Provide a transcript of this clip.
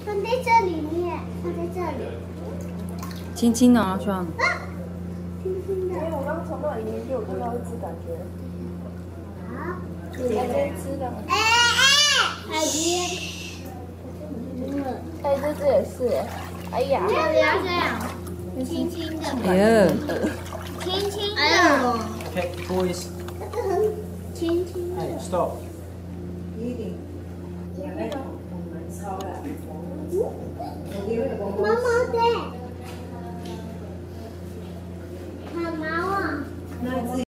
放在这里面，放在这里。 轻轻的啊，双。 轻轻的。 因为我刚从那里面就有看到一只，感觉。 好。 还这只的。 海边。 哎，这只也是。哎呀。 不要这样，轻轻的。 哎呀， 轻轻的。 Okay, boys. 轻轻的。 Hey, stop. Eating.